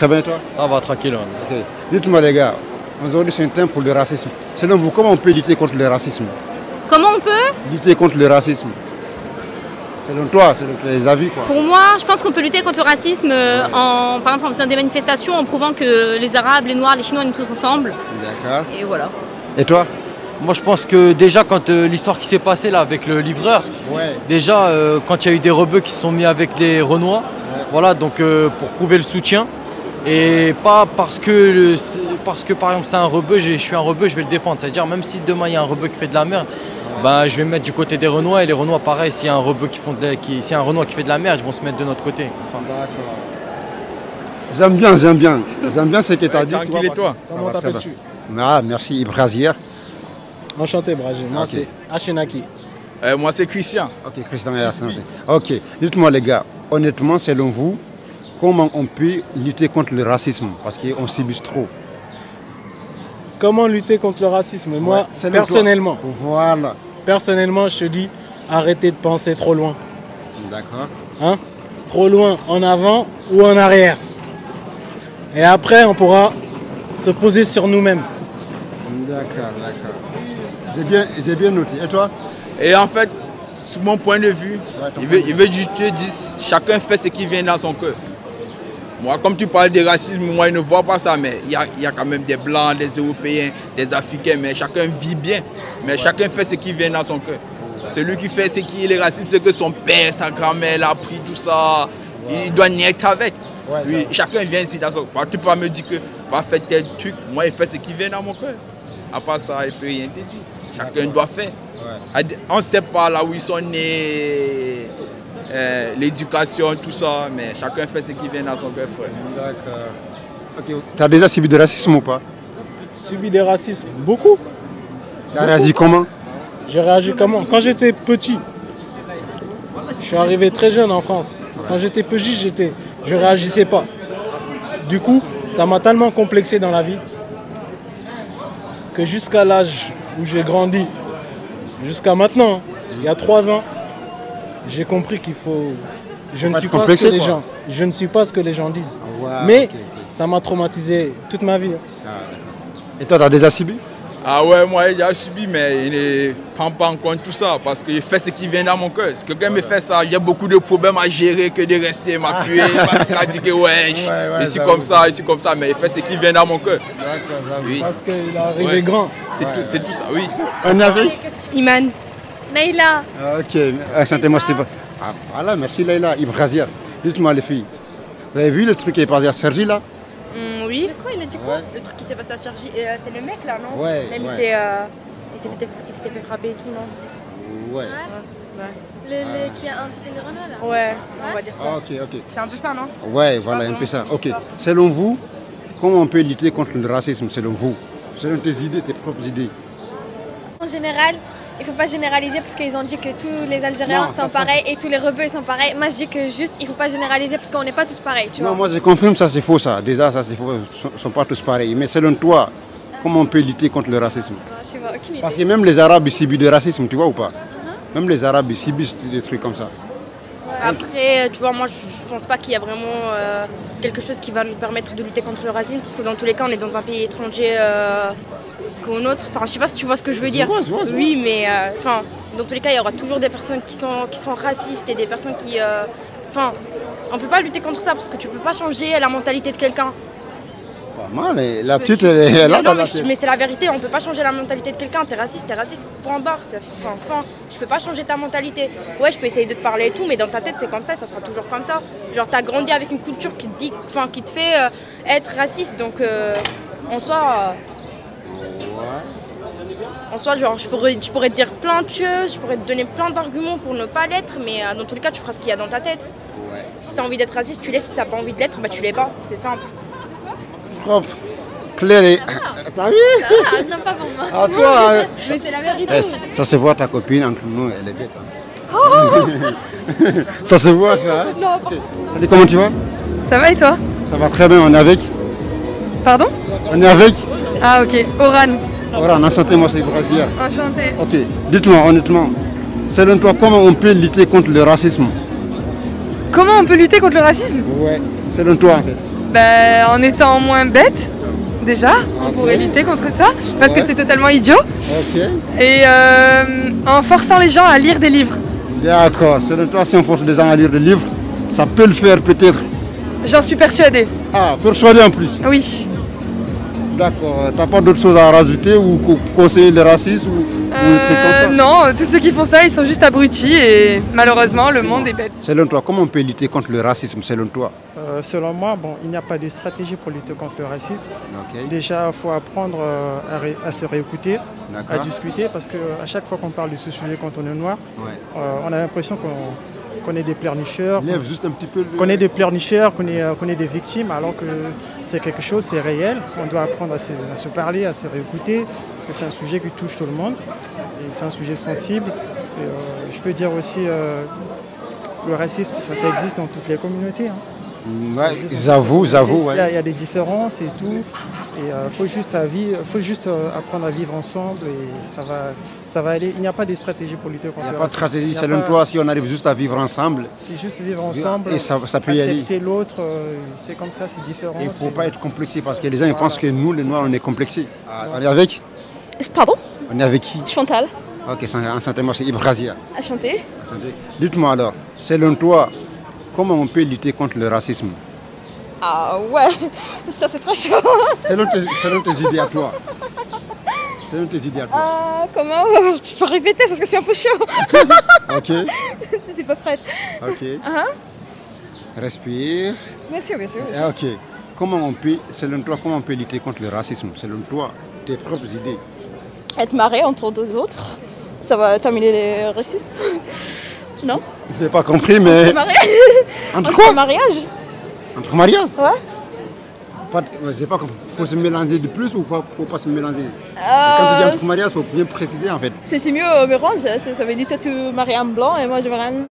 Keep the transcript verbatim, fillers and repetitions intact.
Très bien, toi? Ça va, tranquille. Okay. Dites-moi les gars, aujourd'hui c'est un thème pour le racisme. Selon vous, comment on peut lutter contre le racisme? Comment on peut Lutter contre le racisme. Selon toi, selon les avis quoi. Pour moi, je pense qu'on peut lutter contre le racisme euh, en, par exemple, en faisant des manifestations, en prouvant que les Arabes, les Noirs, les Chinois, on est tous ensemble. D'accord. Et voilà. Et toi? Moi, je pense que déjà, quand euh, l'histoire qui s'est passée là avec le livreur, ouais. déjà, euh, quand il y a eu des rebeux qui se sont mis avec les Renois, ouais. Voilà, donc euh, pour prouver le soutien, et pas parce que, le, parce que par exemple, c'est un rebeu, je suis un rebeu, je vais le défendre. C'est-à-dire, même si demain il y a un rebeu qui fait de la merde, ouais. Bah, je vais me mettre du côté des Renois, et les Renois, pareil, s'il y a un rebeu qui font de, qui, s'il y a un Renois qui fait de la merde, ils vont se mettre de notre côté. D'accord. J'aime bien, j'aime bien. J'aime bien ce que tu as dit. Tranquille, et toi? Comment t'appelles-tu? Ah, merci, Ibrazier. Enchanté, Bragé. Moi, okay. C'est Achenaki. Euh, moi, c'est Christian. Ok, Christian. Ok, dites-moi, les gars, honnêtement, selon vous, comment on peut lutter contre le racisme? Parce qu'on subit trop. Comment lutter contre le racisme? Moi, ouais, personnellement, voilà. personnellement, je te dis, arrêtez de penser trop loin. D'accord. Hein? Trop loin, en avant ou en arrière. Et après, on pourra se poser sur nous-mêmes. D'accord, d'accord. J'ai bien, j'ai bien noté. Et toi? Et en fait, sur mon point de vue, ouais, il, veut, il veut que je te dise, chacun fait ce qui vient dans son cœur. Moi, comme tu parles de racisme, moi, je ne vois pas ça, mais il y a, il y a quand même des Blancs, des Européens, des Africains, mais chacun vit bien. Mais chacun fait ce qui vient dans son cœur. Celui qui fait ce qui est le racisme, c'est que son père, sa grand-mère l'a appris, tout ça. Ouais. Il doit nier avec. Ouais, oui, chacun vient ici dans son cœur. Tu peux pas me dire que va faire tel truc, moi, il fait ce qui vient dans mon cœur. À part ça, il ne peut rien te dire. Chacun doit faire. Ouais. On ne sait pas là où ils sont nés, euh, l'éducation, tout ça, mais chacun fait ce qui vient dans son cœur, frère. D'accord. Okay. Tu as déjà subi de racisme ou pas? Subi des racismes? Beaucoup. Tu as réagi comment? J'ai réagi comment? Quand j'étais petit, je suis arrivé très jeune en France. Ouais. Quand j'étais petit, j'étais, je ne réagissais pas. Du coup, ça m'a tellement complexé dans la vie que jusqu'à l'âge où j'ai grandi, jusqu'à maintenant, il y a trois ans, j'ai compris qu'il faut... Je ne, suis pas ce que les gens, je ne suis pas ce que les gens disent. Wow, mais okay, okay. Ça m'a traumatisé toute ma vie. Ah, et toi, tu as déjà subi? Ah ouais, moi j'ai déjà subi, mais il ne prend pas en compte tout ça, parce qu'il fait ce qui vient dans mon cœur. Si quelqu'un me fait ça, j'ai beaucoup de problèmes à gérer que de rester m'appuyer, parce qu'il a dit que ouais, ouais, ouais je suis comme oui. ça, je suis comme ça, mais il fait ce qui vient dans mon cœur. Oui. Parce qu'il est arrivé ouais. grand. C'est ouais. tout, tout ça, oui. Un avis? Iman. Naïla. Ah, ok, chantez-moi c'est bon. Ah, voilà, merci Naïla. Ibrazier. Dites-moi les filles, vous avez vu le truc qui est passé à Sergi là? Mmh, oui. Quoi, il a dit quoi? Ouais. Le truc qui s'est passé à Sergi, euh, c'est le mec là, non? Ouais. Même ouais. c'est, euh, il s'était fait, fait frapper et tout, non? Ouais. Ouais. ouais. Le, le qui a incité les Renault là? Ouais, ouais, on va dire ça. Ah, ok, ok. C'est un peu ça, non? Ouais, voilà, un peu ça. Ok. Selon vous, comment on peut lutter contre le racisme, selon vous? Selon tes idées, tes propres idées? En général, il ne faut pas généraliser parce qu'ils ont dit que tous les Algériens non, sont ça, pareils ça, et tous les rebeux sont pareils. Moi je dis que juste il ne faut pas généraliser parce qu'on n'est pas tous pareils. Tu non, vois. moi je confirme ça, c'est faux ça. Déjà, ça c'est faux, ils ne sont pas tous pareils. Mais selon toi, comment on peut lutter contre le racisme? Je vois aucune idée. Parce que même les Arabes ils subissent du racisme, tu vois ou pas? uh-huh. Même les Arabes ils subissent des trucs comme ça. Après, tu vois, moi je ne pense pas qu'il y a vraiment euh, quelque chose qui va nous permettre de lutter contre le racisme parce que dans tous les cas on est dans un pays étranger euh, qu'au nôtre. Enfin, je sais pas si tu vois ce que je veux je dire. Vois, je vois, je oui, mais euh, enfin, dans tous les cas il y aura toujours des personnes qui sont, qui sont racistes et des personnes qui... Enfin, euh, on peut pas lutter contre ça parce que tu peux pas changer la mentalité de quelqu'un. Pas mal, la petite elle est là dans la tête. Mais c'est la vérité, on peut pas changer la mentalité de quelqu'un. T'es raciste, t'es raciste, point barre. Enfin, enfin, je peux pas changer ta mentalité. Ouais, je peux essayer de te parler et tout, mais dans ta tête c'est comme ça, ça sera toujours comme ça. Genre t'as grandi avec une culture qui te dit, enfin, qui te fait euh, être raciste, donc euh, en soi, euh, en soi, genre je pourrais, je pourrais te dire plein de choses, je pourrais te donner plein d'arguments pour ne pas l'être, mais euh, dans tous les cas tu feras ce qu'il y a dans ta tête. Ouais. Si t'as envie d'être raciste, tu l'es. Si t'as pas envie de l'être, bah tu l'es pas. C'est simple. Propre, clair et... T'as vu? Ah, non, pas pour moi. Ah, toi, hein. Mais c'est la vérité. Eh, ça se voit ta copine entre nous, elle est bête. Hein. Oh ça se voit ça. Hein. Non, pas... Salut, comment tu vas? Ça va et toi? Ça va très bien, on est avec. Pardon? On est avec. Ah ok, Oran. Oran, enchanté, moi c'est Ibrazier. Enchanté. Ok, dites-moi honnêtement, selon toi, comment on peut lutter contre le racisme? Comment on peut lutter contre le racisme? Ouais, selon toi en fait. Ben, en étant moins bête, déjà, on Ok. pourrait lutter contre ça, parce Ouais. que c'est totalement idiot. Ok. Et euh, en forçant les gens à lire des livres. D'accord. Selon toi, si on force des gens à lire des livres, ça peut le faire peut-être. J'en suis persuadée. Ah, persuadé en plus. Oui. D'accord. T'as pas d'autres choses à rajouter ou co- conseiller le racisme ou, ou des trucs comme Euh, ça? non, tous ceux qui font ça, ils sont juste abrutis et malheureusement, le monde est bête. Selon toi, comment on peut lutter contre le racisme selon toi? Euh, selon moi, bon, il n'y a pas de stratégie pour lutter contre le racisme. Ok. Déjà, il faut apprendre euh, à, ré- à se réécouter, à D'accord. discuter, parce qu'à chaque fois qu'on parle de ce sujet quand on est noir, Ouais. euh, on a l'impression qu'on qu'on est des pleurnicheurs, Lève juste un petit peu le... qu'on est des pleurnicheurs, qu'on est, euh, qu'on est des victimes, alors que c'est quelque chose, c'est réel. On doit apprendre à se, à se parler, à se réécouter, parce que c'est un sujet qui touche tout le monde, et c'est un sujet sensible. Et, euh, je peux dire aussi, euh, le racisme, ça, ça existe dans toutes les communautés. hein. Ouais, j'avoue, j'avoue, Il y, a, ouais. il y a des différences et tout. Et il faut juste, à vivre, faut juste euh, apprendre à vivre ensemble et ça va, ça va aller. Il n'y a pas de stratégie pour lutter contre Il n'y a le pas de racisme. stratégie. Il y a Selon pas- toi, si on arrive juste à vivre ensemble, C'est juste vivre ensemble. et ça, ça peut y aller. Accepter l'autre, euh, c'est comme ça, c'est différent. Il ne faut c'est- pas être complexé parce que les gens ils Voilà. pensent que nous, les Noirs, on est complexés. Ah, on est avec? Pardon? On est avec qui? Chantal. Ok, enchanté, moi c'est Ibrazia. Enchanté. Enchanté. Dites-moi alors, selon toi, comment on peut lutter contre le racisme? Ah ouais, ça c'est très chaud. Selon tes, selon tes idées à toi. Selon tes idées à toi. Ah, comment? Tu peux répéter parce que c'est un peu chaud. Ok, Je suis pas prête. ok. Ah, Respire. bien sûr, bien sûr. Ah, Ok. Comment on peut, selon toi, comment on peut lutter contre le racisme? Selon toi, tes propres idées. Être marré entre deux autres, ça va terminer les racistes. Non? Je n'ai pas compris, mais. Mariage. Entre Entre quoi? mariage. Entre mariage? Ouais. Pas, ouais, j'ai pas compris. Faut se mélanger de plus ou faut, faut pas se mélanger? Quand tu dis Euh, entre mariage, faut bien préciser en fait. c'est c'est mieux euh, mélange. Ça ça veut dire que tu maries un blanc et moi je marie un